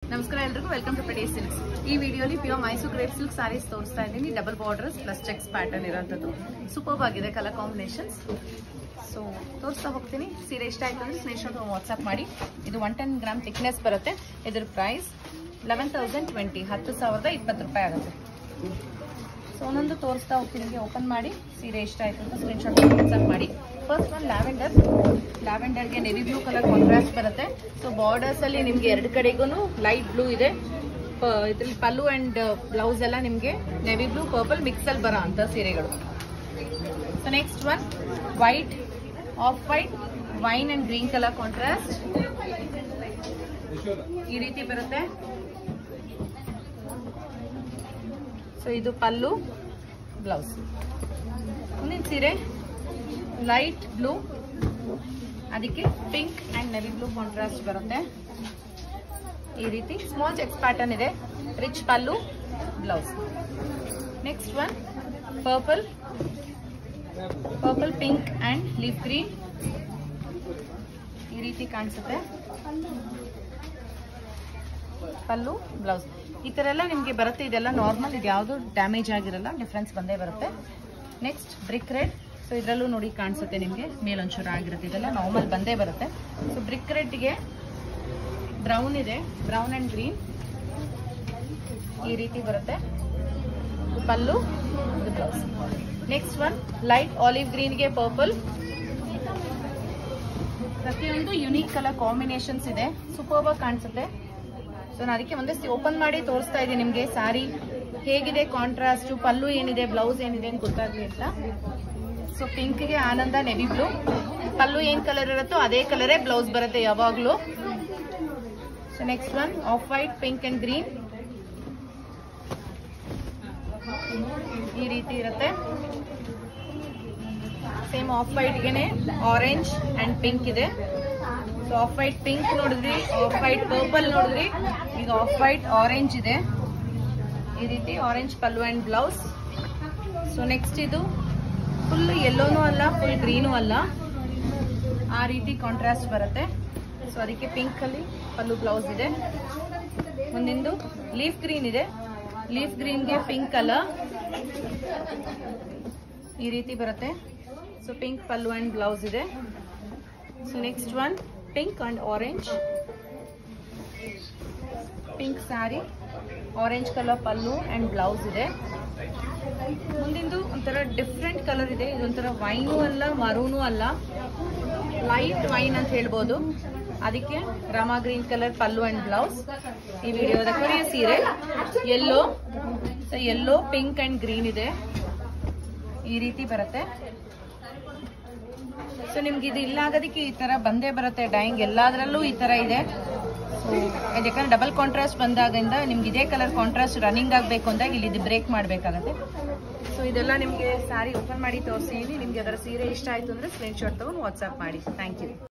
ನಮಸ್ಕಾರ ಎಲ್ರಿಗೂ welcome to ಪೆಡಿ silks. ಈ ವಿಡಿಯೋಲಿ pure Mysuru crepe silk saris ತೋರಿಸ್ತಾ ಇದ್ದೀನಿ. Double borders plus checks pattern ಇರೋಂಥದ್ದು ಸೂಪರ್ಬ್ ಆಗಿದೆ ಕಲರ್ ಕಾಂಬಿನೇಷನ್ಸ್. ಸೊ ತೋರಿಸ್ತಾ ಹೋಗ್ತೀನಿ. ಸೀರೆ ಇಷ್ಟ ಆಯ್ತು ಅಂದರೆ ಸ್ಕ್ರೀನ್ಶಾಟ್ ವಾಟ್ಸ್ಆಪ್ ಮಾಡಿ. ಇದು 110 ಗ್ರಾಮ್ ಥಿಕ್ನೆಸ್ ಬರುತ್ತೆ. ಇದ್ರ ಪ್ರೈಸ್ 11,020 10,020 ರೂಪಾಯಿ ಆಗುತ್ತೆ. ಸೊ ಒಂದೊಂದು ತೋರಿಸ್ತಾ ಹೋಗ್ತೀನಿ. ನಿಮಗೆ ಓಪನ್ ಮಾಡಿ ಸೀರೆ ಇಷ್ಟ ಆಯ್ತು ಅಂತ ಸ್ಕ್ರೀನ್ಶಾಟ್ ವಾಟ್ಸ್ಆಪ್ ಮಾಡಿ. ಫಸ್ಟ್ ಒನ್ ಲ್ಯಾವೆಂಡರ್ಗೆ ನೆವಿ ಬ್ಲೂ ಕಲರ್ ಕಾಂಟ್ರಾಸ್ಟ್ ಬರುತ್ತೆ. ಸೊ ಬಾರ್ಡರ್ಸ್ ಅಲ್ಲಿ ನಿಮ್ಗೆ ಎರಡು ಕಡೆಗೂ ಲೈಟ್ ಬ್ಲೂ ಇದೆ. ಇದ್ರಲ್ಲಿ ಪಲ್ಲು ಅಂಡ್ ಬ್ಲೌಸ್ ಎಲ್ಲ ನಿಮ್ಗೆ ನೆವಿ ಬ್ಲೂ ಪರ್ಪಲ್ ಮಿಕ್ಸ್ ಅಲ್ಲಿ ಬರೋ ಅಂತ ಸೀರೆಗಳು. So next one white, off white, wine and green colour contrast ಈ ರೀತಿ ಬರುತ್ತೆ. ಸೊ ಇದು ಪಲ್ಲು, ಬ್ಲೌಸ್. ಮುಂದಿನ ಸೀರೆ ಲೈಟ್ ಬ್ಲೂ, ಅದಕ್ಕೆ pink and navy blue contrast ಬರುತ್ತೆ. ಈ ರೀತಿ ಸ್ಮಾಲ್ ಚೆಕ್ಸ್ ಪ್ಯಾಟರ್ನ್ ಇದೆ. Rich pallu, blouse. Next one purple, pink and leaf green ಈ ರೀತಿ ಕಾಣಿಸುತ್ತೆ. ಪಲ್ಲು, ಬ್ಲೌಸ್ ಈ ತರ ಎಲ್ಲ ನಿಮ್ಗೆ ಬರುತ್ತೆ. ಇದೆಲ್ಲ ನಾರ್ಮಲ್, ಇದು ಯಾವುದು ಡ್ಯಾಮೇಜ್ ಆಗಿರಲ್ಲ, ಡಿಫ್ರೆನ್ಸ್ ಬಂದೇ ಬರುತ್ತೆ. Next BRIC red. ಸೊ ಇದರಲ್ಲೂ ನೋಡಿ ಕಾಣಿಸುತ್ತೆ ನಿಮಗೆ, ಮೇಲೊಂಚೂರು ಆಗಿರುತ್ತೆ. ಇದೆಲ್ಲ ನಾರ್ಮಲ್ ಬಂದೇ ಬರುತ್ತೆ. ಸೊ ಬ್ರಿಕ್ ರೆಡ್ಗೆ ಬ್ರೌನ್ ಇದೆ, ಬ್ರೌನ್ ಅಂಡ್ ಗ್ರೀನ್ ಈ ರೀತಿ ಬರುತ್ತೆ. Pallu, blouse. Next one light olive ಗ್ರೀನ್ಗೆ ಪರ್ಪಲ್. ಪ್ರತಿಯೊಂದು ಯುನೀಕ್ ಕಲರ್ ಕಾಂಬಿನೇಷನ್ಸ್ ಇದೆ, ಸೂಪರ್ಬ್ ಆಗಿ ಕಾಣಿಸುತ್ತೆ. ಸೊ ನಾನು ಅದಕ್ಕೆ ಒಂದೇ ಓಪನ್ ಮಾಡಿ ತೋರಿಸ್ತಾ ಇದ್ದೀನಿ ನಿಮಗೆ ಸಾರಿ ಹೇಗಿದೆ, ಕಾಂಟ್ರಾಸ್ಟ್, ಪಲ್ಲು ಏನಿದೆ, ಬ್ಲೌಸ್ ಏನಿದೆ ಅಂತ ಗೊತ್ತಾಗ್ಲಿ ಅಂತ. ಸೊ ಪಿಂಕ್ಗೆ ಆನಂದ ನೆವಿ ಬ್ಲೂ, ಪಲ್ಲು ಏನ್ ಕಲರ್ ಇರುತ್ತೋ ಅದೇ ಕಲರೇ ಬ್ಲೌಸ್ ಬರುತ್ತೆ ಯಾವಾಗ್ಲೂ. So next one off white, pink and green ಈ ರೀತಿ ಇರುತ್ತೆ. ಸೇಮ್ ಆಫ್ ವೈಟ್ಗೆನೆ ಆರೆಂಜ್ ಅಂಡ್ ಪಿಂಕ್ ಇದೆ. ಸೊ ಆಫ್ ವೈಟ್ ಪಿಂಕ್ ನೋಡಿದ್ರಿ, ಆಫ್ ವೈಟ್ ಪರ್ಪಲ್ ನೋಡಿದ್ರಿ, ಈಗ ಆಫ್ ವೈಟ್ ಆರೆಂಜ್ ಇದೆ. ಈ ರೀತಿ orange pallu and blouse. So next ಇದು ಫುಲ್ ಯೆಲ್ಲೋನೂ ಅಲ್ಲ, ಫುಲ್ ಗ್ರೀನೂ ಅಲ್ಲ, ಆ ರೀತಿ ಕಾಂಟ್ರಾಸ್ಟ್ ಬರುತ್ತೆ. ಸೊ ಅದಕ್ಕೆ ಪಿಂಕ್ ಅಲ್ಲಿ ಪಲ್ಲು, ಬ್ಲೌಸ್ ಇದೆ. ಮುಂದಿಂದು ಲೀಫ್ ಗ್ರೀನ್ ಇದೆ. ಲೀಫ್ ಗ್ರೀನ್ಗೆ ಪಿಂಕ್ ಕಲರ್ ಈ ರೀತಿ ಬರುತ್ತೆ. So pink pallu and blouse ಇದೆ. So next one pink and orange, pink sari, orange colour pallu and blouse ಇದೆ. ಮುಂದಿಂದು ಒಂಥರ ಡಿಫ್ರೆಂಟ್ ಕಲರ್ ಇದೆ. ಇದೊಂಥರ ವೈನು ಅಲ್ಲ, ಮರೂನು ಅಲ್ಲ, ಲೈಟ್ ವೈನ್ ಅಂತ ಹೇಳ್ಬೋದು. ಅದಕ್ಕೆ rama green colour pallu and blouse. ಈ ವಿಡಿಯೋದ ಕೊನೆಯ ಸೀರೆ yellow. So yellow, pink and green ಇದೆ, ಈ ರೀತಿ ಬರುತ್ತೆ. ಸೊ ನಿಮ್ಗೆ ಇದು ಇಲ್ಲ ಆಗೋದಕ್ಕೆ ಈ ತರ ಬಂದೇ ಬರುತ್ತೆ. ಡೈಯಿಂಗ್ ಎಲ್ಲಾದ್ರಲ್ಲೂ ಈ ತರ ಇದೆ. ಸೊ ಯಾಕಂದ್ರೆ ಡಬಲ್ ಕಾಂಟ್ರಾಸ್ಟ್ ಬಂದಾಗಿಂದ ನಿಮ್ಗೆ ಇದೇ ಕಲರ್ ಕಾಂಟ್ರಾಸ್ಟ್ ರನ್ನಿಂಗ್ ಆಗಬೇಕು ಅಂದಾಗ ಇಲ್ಲಿ ಇದು ಬ್ರೇಕ್ ಮಾಡಬೇಕಾಗತ್ತೆ. ಸೊ ಇದೆಲ್ಲ ನಿಮಗೆ ಸ್ಯಾರಿ ಓಪನ್ ಮಾಡಿ ತೋರಿಸಿದೀನಿ. ನಿಮ್ಗೆ ಅದರ ಸೀರೆ ಇಷ್ಟ ಆಯ್ತು ಅಂದ್ರೆ ಸ್ಕ್ರೀನ್ಶಾಟ್ ತಗೊಂಡು ವಾಟ್ಸ್ಆಪ್ ಮಾಡಿ. Thank you.